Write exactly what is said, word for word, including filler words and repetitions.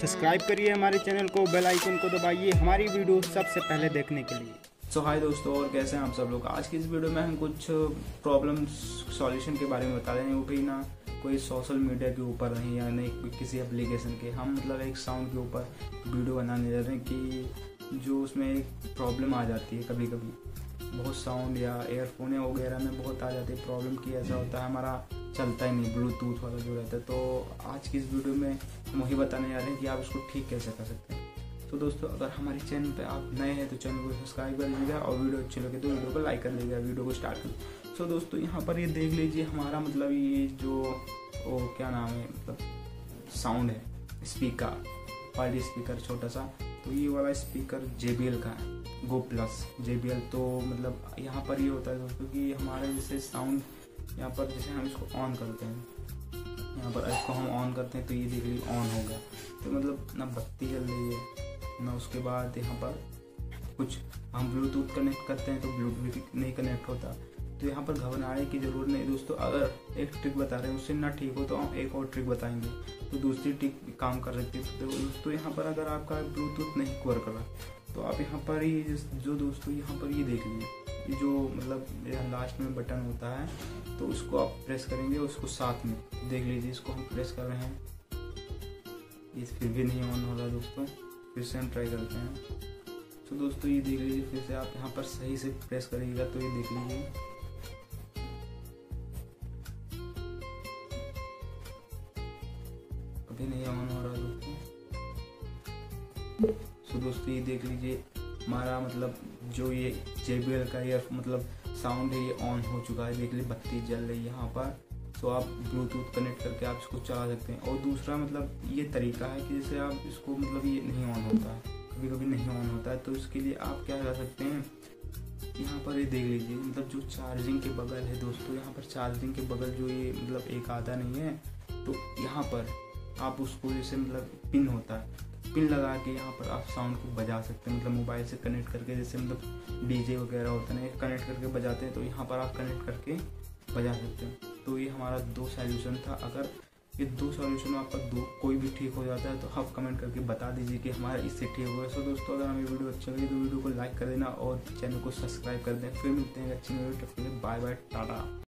Subscribe करिए हमारे channel को, बेल आइकन को दबाइए हमारी वीडियो सबसे पहले देखने के लिए। सो हाय दोस्तों, और कैसे हैं आप सब लोग। आज की इस वीडियो में हम कुछ प्रॉब्लम सॉल्यूशन के बारे में बता रहे हैं। वो भी ना कोई सोशल मीडिया के ऊपर नहीं या नहीं कोई किसी एप्लीकेशन के, हम मतलब एक साउंड के ऊपर वीडियो बनाने जा रहे हैं कि जो उसमें एक प्रॉब्लम आ जाती है कभी कभी, बहुत साउंड या एयरफोन या वगैरह में बहुत आ जाती है प्रॉब्लम की। ऐसा होता है हमारा चलता ही नहीं ब्लूटूथ वाला जो रहता है। तो आज की इस वीडियो में हम वही बताने जा रहे हैं कि आप उसको ठीक कैसे कर सकते हैं। तो दोस्तों, अगर हमारे चैनल पे आप नए हैं तो चैनल को सब्सक्राइब कर लीजिएगा और वीडियो अच्छी लगे तो वीडियो को लाइक कर लीजिएगा। वीडियो को स्टार्ट करें। सो दोस्तों, यहाँ पर ये देख लीजिए हमारा मतलब ये जो वो क्या नाम है, मतलब साउंड है, स्पीकर, क्वालिटी स्पीकर छोटा सा। तो ये वाला स्पीकर जे बी एल का है, go plus J B L. तो मतलब यहाँ पर ये होता है दोस्तों कि हमारे जैसे साउंड यहाँ पर जैसे हम इसको ऑन करते हैं, यहाँ पर इसको हम ऑन करते हैं तो ये देख लीजिए ऑन हो गया। तो मतलब ना बत्ती जल रही है ना, उसके बाद यहाँ पर कुछ हम ब्लूटूथ कनेक्ट करते हैं तो ब्लूटूथ नहीं कनेक्ट होता। तो यहाँ पर घबराने की जरूरत नहीं दोस्तों। अगर एक ट्रिक बता रहे हैं उससे ना ठीक हो तो हम एक और ट्रिक बताएंगे, तो दूसरी ट्रिक काम कर सकती है। तो दोस्तों, यहाँ पर अगर आपका ब्लूटूथ नहीं वर्क कर रहा तो आप यहाँ पर ही जो दोस्तों यहाँ पर ये देख लीजिए, ये जो मतलब लास्ट में बटन होता है तो उसको आप प्रेस करेंगे, उसको साथ में देख लीजिए। इसको हम प्रेस कर रहे हैं, ये फिर भी नहीं ऑन हो रहा दोस्तों। फिर से हम ट्राई करते हैं। तो दोस्तों ये देख लीजिए, फिर से आप यहाँ पर सही से प्रेस करिएगा तो ये देख लीजिए, अभी नहीं ऑन हो रहा दोस्तों। तो दोस्तों ये देख लीजिए हमारा मतलब जो ये जे बी एल का ईयर मतलब साउंड है ये ऑन हो चुका है। देख लीजिए बत्ती जल रही है यहाँ पर। तो आप ब्लूटूथ कनेक्ट करके आप इसको चला सकते हैं। और दूसरा मतलब ये तरीका है कि जैसे आप इसको मतलब ये नहीं ऑन होता है, कभी कभी नहीं ऑन होता है, तो इसके लिए आप क्या कर सकते हैं, यहाँ पर ये देख लीजिए मतलब जो चार्जिंग के बगल है दोस्तों, यहाँ पर चार्जिंग के बगल जो ये मतलब एक आधा नहीं है, तो यहाँ पर आप उसको जैसे मतलब पिन होता है, पिन लगा के यहाँ पर आप साउंड को बजा सकते हैं। मतलब मोबाइल से कनेक्ट करके, जैसे मतलब डीजे वगैरह होता है ना, कनेक्ट करके बजाते हैं, तो यहाँ पर आप कनेक्ट करके बजा सकते हैं। तो ये हमारा दो सॉल्यूशन था। अगर ये दो सॉल्यूशन आपका दो कोई भी ठीक हो जाता है तो आप कमेंट करके बता दीजिए कि हमारा इससे ठीक होगा। सो दोस्तों, अगर हमें वीडियो अच्छी लगी तो वीडियो को लाइक कर देना और चैनल को सब्सक्राइब कर दें। फिर मिलते हैं अच्छी वीडियो, बाय बाय, टाटा।